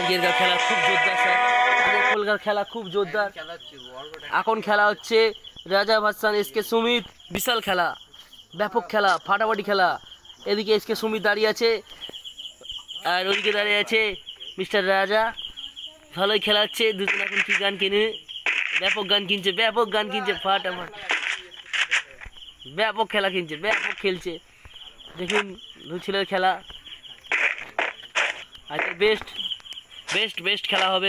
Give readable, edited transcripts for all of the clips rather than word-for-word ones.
আগেরকার খেলা খুব জোরদার স্যার, আগেরকার খেলা খুব জোরদার। এখন খেলা হচ্ছে রাজা ভার্সাস এসকে সুমিত, বিশাল খেলা, ব্যাপক খেলা, ফাটাফাটি খেলা। এদিকে এসকে সুমিত দাঁড়িয়ে আছে আর ওদিকে দাঁড়িয়ে আছে মিস্টার রাজা। ভালোই খেলা হচ্ছে, দুজন এখন কি গান কিনে, ব্যাপক গান কিনছে, ব্যাপক গান কিনছে, ফাটাফাট ব্যাপক খেলা কিনছে, ব্যাপক খেলছে। দেখুন দু ছেলের খেলা আজকে বেস্ট বেস্ট বেস্ট খেলা হবে।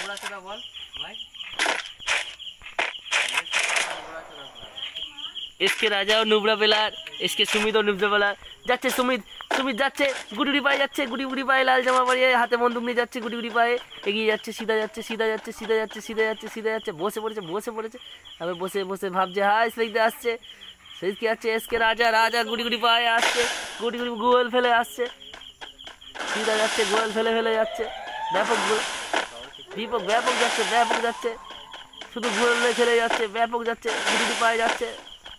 এসকে রাজা ও নুবরা বেলার, এসকে সুমিত ও নুবরা বেলার যাচ্ছে। সুমিত সুমিত যাচ্ছে, গুটি পায়ে যাচ্ছে, গুটি পায়ে লাল জামা পরিয়ে হাতে বন্দুক নিয়ে যাচ্ছে, গুটি পায়ে এগিয়ে যাচ্ছে, সিধা যাচ্ছে, সিধা যাচ্ছে, সিধা যাচ্ছে, সিধা যাচ্ছে, সিধা যাচ্ছে, বসে পড়েছে। আবার বসে বসে ভাবছে হাই সেইতে আসছে, সেইকে আসছে এসকে রাজা, রাজা গুটি পায়ে আসছে, গুটি গোল ফেলে আসছে, সিধা যাচ্ছে, গোল ফেলে যাচ্ছে, ব্যাপক দীপক ব্যাপক যাচ্ছে, শুধু গোলে ফেলে যাচ্ছে, ব্যাপক যাচ্ছে, গুটি পায়ে যাচ্ছে।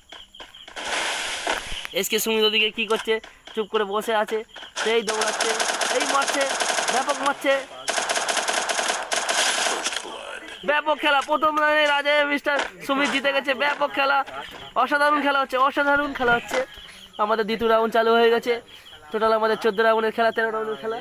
এসকে সুমিত ওদিকে কি করছে, চুপ করে বসে আছে, সেই দৌড়াচ্ছে, এই মারছে, ব্যাপক মারছে, ব্যাপক খেলা। প্রথম রানে রাজা মিস্টার সুমিত জিতে গেছে, ব্যাপক খেলা, অসাধারণ খেলা হচ্ছে, অসাধারণ খেলা হচ্ছে। আমাদের দ্বিতীয় রাউন্ড চালু হয়ে গেছে, টোটাল আমাদের 14 রাউন্ডের খেলা, 13 রাউন্ডের খেলা,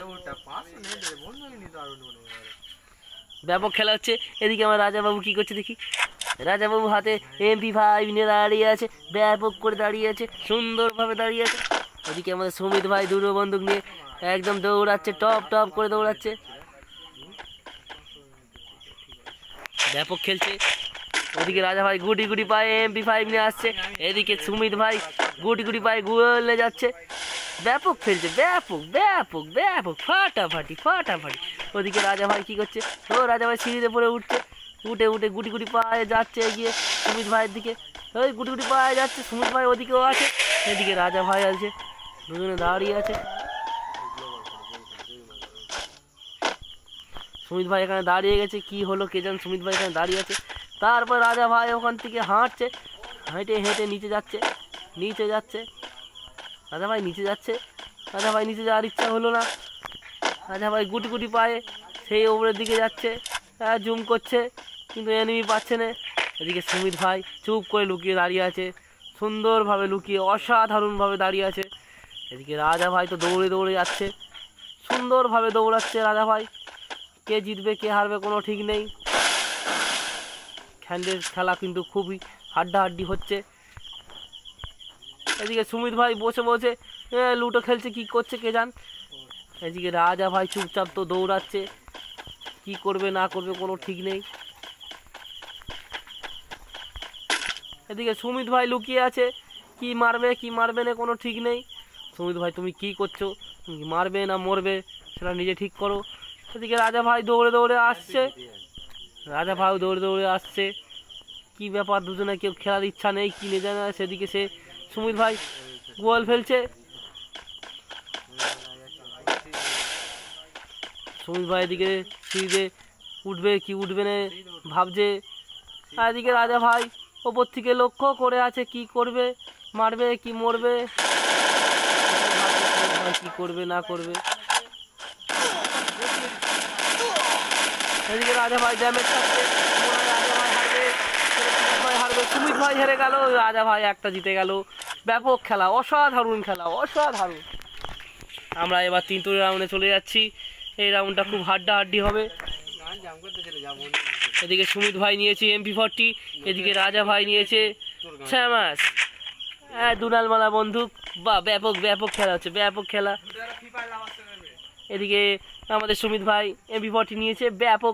ব্যাপক খেলা হচ্ছে। এদিকে আমার রাজাবাবু কি করছে দেখি, রাজাবাবু হাতে MP5 নিয়ে দাঁড়িয়ে আছে, ব্যাপক করে দাঁড়িয়ে আছে, সুন্দরভাবে দাঁড়িয়ে আছে। ওদিকে আমাদের সুমিত ভাই দুটো বন্দুক নিয়ে একদম দৌড়াচ্ছে, টপ করে দৌড়াচ্ছে, ব্যাপক খেলছে। ওদিকে রাজা ভাই গুটি পায়ে MP5 নিয়ে আসছে, এদিকে সুমিত ভাই গুটি পায়ে গোলে যাচ্ছে, ব্যাপক খেলছে, ব্যাপক ফাটাফাটি। ওদিকে রাজা ভাই কি করছে, ও রাজা ভাই সিঁড়িতে পড়ে উঠে গুটি পায়ে যাচ্ছে এগিয়ে সুমিত ভাইয়ের দিকে, ওই গুটি পায়ে যাচ্ছে, সুমিত ভাই ওদিকেও আছে, এদিকে রাজা ভাই আছে, দুজনে দাঁড়িয়ে আছে। সুমিত ভাই এখানে দাঁড়িয়ে গেছে, কি হলো কে জান, সুমিত ভাই এখানে দাঁড়িয়ে আছে। তারপর রাজা ভাই ওখান থেকে হেঁটে নিচে যাচ্ছে, রাজা ভাই নিচে যাওয়ার ইচ্ছা হলো না, রাজা ভাই গুটি পায়ে সেই ওপরের দিকে যাচ্ছে, জুম করছে কিন্তু এনিমি পাচ্ছে না। এদিকে সুমিত ভাই চুপ করে লুকিয়ে দাঁড়িয়ে আছে, সুন্দরভাবে লুকিয়ে অসাধারণভাবে দাঁড়িয়ে আছে। এদিকে রাজা ভাই তো দৌড়ে যাচ্ছে, সুন্দরভাবে দৌড়াচ্ছে রাজা ভাই। কে জিতবে কে হারবে কোনো ঠিক নেই, হ্যান্ডের খেলা কিন্তু খুবই হাড্ডাহাড্ডি হচ্ছে। এদিকে সুমিত ভাই বসে লুটো খেলছে, কি করছে কে জান। এদিকে রাজা ভাই চুপচাপ তো দৌড়াচ্ছে, কি করবে না করবে কোনো ঠিক নেই। এদিকে সুমিত ভাই লুকিয়ে আছে, কি মারবে না কোনো ঠিক নেই। সুমিত ভাই তুমি কি করছো, তুমি মারবে না মরবে সেটা নিজে ঠিক করো। এদিকে রাজা ভাই দৌড়ে আসছে, কি ব্যাপার, দুজনে কেউ খেলার ইচ্ছা নেই কি নেই জানে না। সেদিকে সে সুমিত ভাই গোল ফেলছে, সুমিত ভাই এদিকে সিঁড়িতে উঠবে কি উঠবে না ভাবছে, আর এদিকে রাজা ভাই ওপর থেকে লক্ষ্য করে আছে, কি করবে, মারবে কি মরবে, কি করবে না করবে। এদিকে রাজা ভাই ড্যামেজ খাচ্ছে, হারবে, সুমিত ভাই হেরে গেল, রাজা ভাই একটা জিতে গেল। ব্যাপক খেলা, অসাধারণ খেলা, অসাধারণ। আমরা এবার 3 রাউন্ডে চলে যাচ্ছি, এই রাউন্ডটা খুব হাড্ডাহাড্ডি হবে। এদিকে সুমিত ভাই নিয়েছে MP40, এদিকে রাজা ভাই নিয়েছে ছ্যামাস, দুনালমালা বন্দুক। বা ব্যাপক খেলা হচ্ছে, ব্যাপক খেলা। এদিকে আমাদের সুমিত ভাই MP40 নিয়েছে, ব্যাপক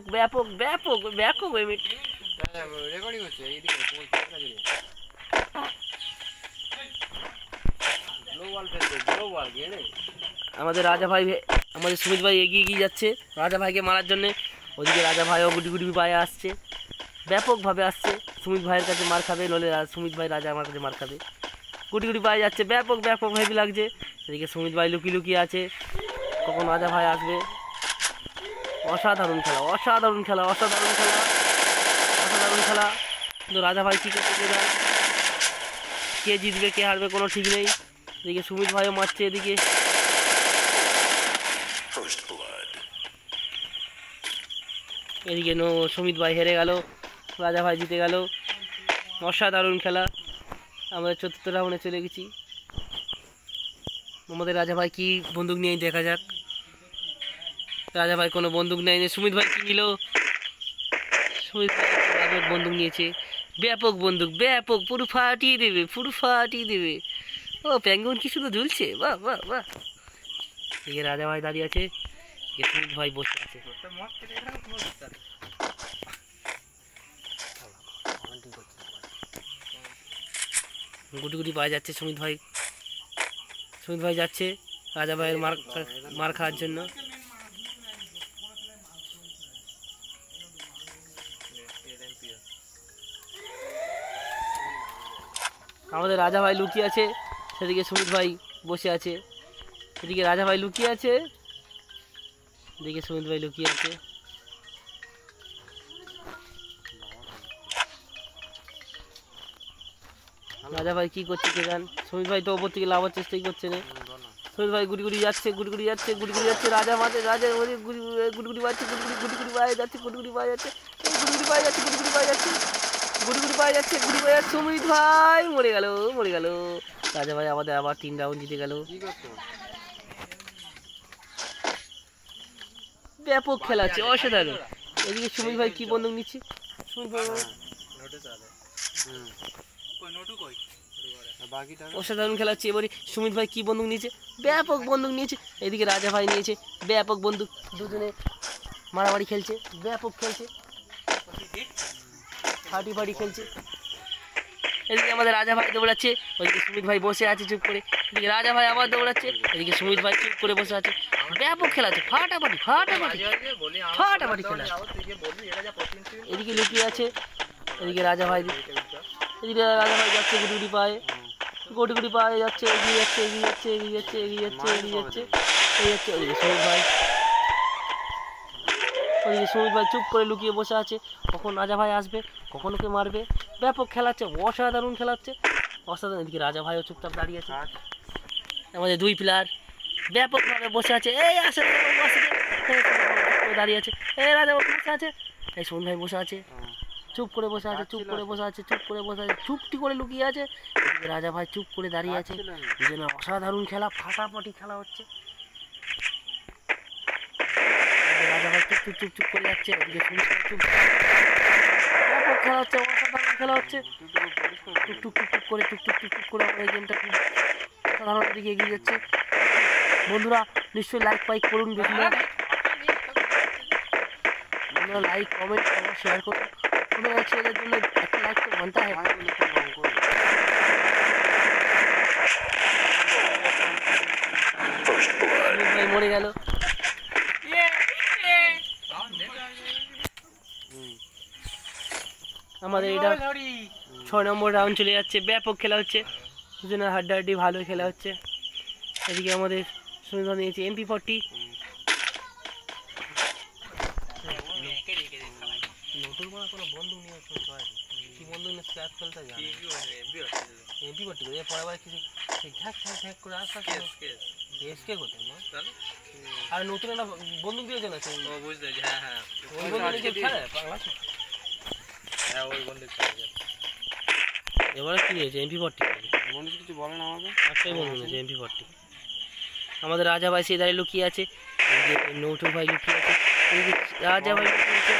আমাদের রাজা ভাই, আমাদের সুমিত ভাই এগিয়ে যাচ্ছে রাজা ভাইকে মারার জন্য। ওদিকে রাজা ভাইও গুটি পায়ে আসছে, ব্যাপকভাবে আসছে, সুমিত ভাইয়ের কাছে মার খাবে, নলে সুমিত ভাই রাজা আমার কাছে মার খাবে। গুটি পায়ে যাচ্ছে, ব্যাপক হেভি লাগছে। এদিকে সুমিত ভাই লুকিয়ে আছে, কখন রাজা ভাই আসবে। অসাধারণ খেলা। কিন্তু রাজা ভাই কি করতে যায়, কে জিতবে কে হারবে কোনো ঠিক নেই। এদিকে সুমিত ভাইও মারছে, এদিকে এদিকে সুমিত ভাই হেরে গেল, রাজা ভাই জিতে গেল। অসাধারণ খেলা। আমরা চতুর্থ রাউন্ডে চলে গেছি। আমাদের রাজা ভাই কি বন্দুক নিয়ে দেখা যাক। রাজা ভাই কোনো বন্দুক নেয়নি। সুমিত ভাই কি নিল? সুমিত ভাই ব্যাপক বন্দুক নিয়েছে, ব্যাপক বন্দুক, ব্যাপক, পুরো ফাটিয়ে দেবে, পুরো ফাটিয়ে দেবে। ও প্যাঙ্গুন কি শুধু ঝুলছে, বাহ বাহ বাহ। এদিকে রাজা ভাই দাঁড়িয়ে আছে, সুমিত ভাই বসে আছে। গুটি গুটি পাওয়া যাচ্ছে সুমিত ভাই যাচ্ছে রাজা ভাইয়ের মার খাওয়ার জন্য। আমাদের রাজা ভাই লুকিয়ে আছে, সেদিকে সুমিত ভাই বসে আছে। এদিকে রাজা ভাই লুকিয়ে আছে, এদিকে সুমিত ভাই লুকিয়ে আছে। রাজা ভাই কি করছে কে জান। সুমিত ভাই তো ওপর থেকে লাভার চেষ্টাই করছে না। সুমিত ভাই গুটি গুটি যাচ্ছে, গুটি গুটি যাচ্ছে, গুটি গুটি যাচ্ছে। রাজা মাঝে গুটি গুটি পাচ্ছে, গুটি গুটি পায়ে যাচ্ছে, গুটি গুটি পায়ে যাচ্ছে, গুটি গুটি পায়ে যাচ্ছে, গুটি গুটি পায়ে যাচ্ছে, গুটি গুটি পায়ে যাচ্ছে, গুটি পায়ে যাচ্ছে। সুমিত ভাই মরে গেল, মরে গেল। রাজা ভাই আমাদের আবার 3 রাউন্ড জিতে গেল। ব্যাপক খেলা আছে, অসাধারণ। এদিকে সুমিত ভাই কি বন্দুক নিচ্ছে? সুমিত ভাই অসাধারণ খেলা হচ্ছে। এবারে সুমিত ভাই কি বন্দুক নিয়েছে? ব্যাপক বন্দুক নিয়েছে। এদিকে রাজা ভাই নিয়েছে ব্যাপক বন্দুক। দুজনে মারামারি খেলছে, ব্যাপক খেলছে, ফাটি ফাটি খেলছে। এদিকে আমাদের রাজা ভাই দৌড়াচ্ছে, ওইদিকে সুমিত ভাই বসে আছে চুপ করে। এদিকে রাজা ভাই আবার দৌড়াচ্ছে, এদিকে সুমিত ভাই চুপ করে বসে আছে। ব্যাপক খেলা আছে, ফাটাফাটি ফাটাফাটি ফাটাফাটি খেলা। এদিকে লুকিয়ে আছে, এদিকে রাজা ভাই, এদিকে রাজা ভাই যাচ্ছে গুটি গুটি পায়ে, গুটি গুটি পায়ে যাচ্ছে, এগিয়ে যাচ্ছে, এগিয়ে যাচ্ছে, এগিয়ে যাচ্ছে, এগিয়ে যাচ্ছে, এগিয়ে যাচ্ছে, এগিয়ে যাচ্ছে। ওদিকে সুমিত ভাই, ওদিকে সুমিত ভাই চুপ করে লুকিয়ে বসে আছে। কখন রাজা ভাই আসবে, কখন ওকে মারবে। ব্যাপক খেলা হচ্ছে, অসাধারণ খেলা হচ্ছে, অসাধারণ। এদিকে রাজা ভাইও চুপচাপ দাঁড়িয়ে আছে। আমাদের 2 প্লেয়ার ব্যাপকভাবে বসে আছে। এই আসে দাঁড়িয়ে আছে, এই রাজা ভাই বসে আছে, এই সুমিত ভাই বসে আছে, চুপ করে বসে আছে, চুপ করে বসে আছে, চুপ করে বসে আছে, চুপটি করে লুকিয়ে আছে। রাজা ভাই চুপ করে দাঁড়িয়ে আছে। এই জন্য অসাধারণ খেলা, ফাটাফাটি খেলা হচ্ছে। রাজা ভাই চুপ চুপ চুপ চুপ করে যাচ্ছে, এদিকে চুপ। ব্যাপক খেলা হচ্ছে, অসাধারণ খেলা হচ্ছে। টুক টুক টুক টুক করে, টুক টুক টুক টুক করে আমরা এই গেমটা অসাধারণ দিকে এগিয়ে যাচ্ছে। বন্ধুরা নিশ্চয়ই লাইক পাইক করুন, বন্ধুরা লাইক কমেন্ট শেয়ার করুন। কোনো ছেলের জন্য একটা লাইক তো बनता है। মরে গেল। আমাদের এটা 6 নম্বর রাউন্ড চলে যাচ্ছে, ব্যাপক খেলা হচ্ছে, দুজনের হাড্ডাহাড্ডি ভালো খেলা হচ্ছে। এদিকে আমাদের সুমিত নিয়েছে MP40। নতুন কোনো বন্ধু নিয়ে কি বন্ধু নিয়ে স্ক্র্যাপ খেলতে জানে MP40 করে পরে আবার কিছু ঠ্যাক ঠ্যাক ঠ্যাক করে আসতে এসকে করতে না। আর নতুন একটা বন্দুক দিয়েছে না, ও বুঝতে পেরেছি। হ্যাঁ হ্যাঁ, ওই বন্দুক দিয়ে খেলে পাগলা। হ্যাঁ ওই বন্দুক খেলে। এবারে কি হয়েছে? MP40 বন্ধু কিছু বলে না আমাকে, একটাই বন্ধু আছে MP40। আমাদের রাজা ভাই সে দাঁড়িয়ে লুকিয়ে আছে, নৌটু ভাই লুকিয়ে আছে, রাজা ভাই লুকিয়ে আছে।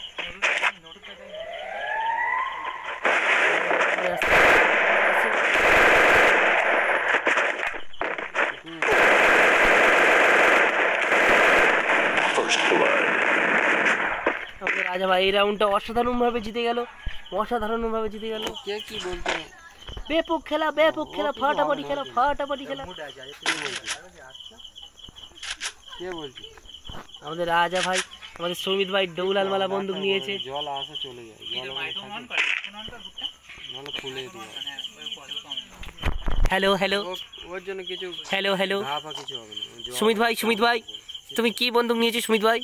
আমাদের রাজা ভাই এই রাউন্ডটা অসাধারণভাবে জিতে গেল, অসাধারণভাবে জিতে গেল। কে কি বলতো? ব্যাপক খেলা, ব্যাপক খেলা, ফাটাফাটি খেলা, ফাটাফাটি খেলা। কে বলছি? আমাদের রাজা ভাই, আমাদের সুমিত ভাই ডৌলাল মালা বন্দুক নিয়েছে। জল আসে চলে যায়, হ্যালো হ্যালো, ওর জন্য কিছু হ্যালো হ্যালো। সুমিত ভাই, সুমিত ভাই তুমি কি বন্দুক নিয়েছো? সুমিত ভাই,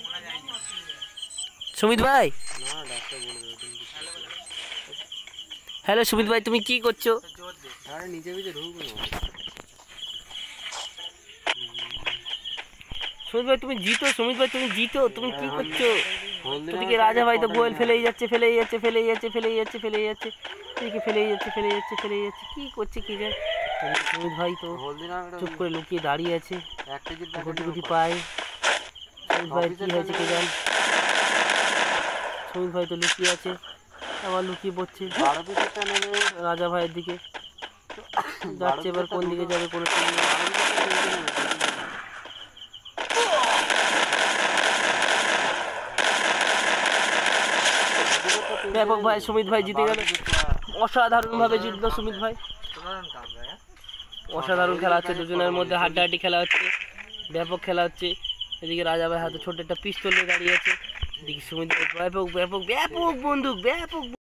সুমিত ভাই, হ্যালো সুমিত ভাই তুমি কি করছো? সুমিত ভাই তুমি জিতো, সুমিত ভাই তুমি জিতো, তুমি কি করছো? ওদিকে রাজা ভাই তো গোয়েল ফেলেই যাচ্ছে এদিকে ফেলেই যাচ্ছে কি করছে কি জানে। সুমিত ভাই তো চুপ করে লুকিয়ে দাঁড়িয়ে আছে, গুটি গুটি পায়। সুমিত ভাই কি হয়েছে কে জানে। সুমিত ভাই তো লুকিয়ে আছে, আবার লুকিয়ে পড়ছে রাজা ভাইয়ের দিকে যাচ্ছে। এবার কোন দিকে যাবে কোনো ঠিক নেই। ব্যাপক ভাই সুমিত ভাই জিতে গেল, অসাধারণ ভাবে জিতলো সুমিত ভাই। অসাধারণ খেলা হচ্ছে, দুজনের মধ্যে হাড্ডাহাড্ডি খেলা হচ্ছে, ব্যাপক খেলা হচ্ছে। এদিকে রাজা ভাই হাতে ছোট একটা পিস্তল নিয়ে দাঁড়িয়ে আছে, এদিকে সুমিত ভাই ব্যাপক ব্যাপক ব্যাপক বন্দুক ব্যাপক